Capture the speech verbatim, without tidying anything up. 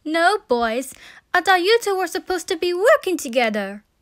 No, boys. I thought you two were supposed to be working together.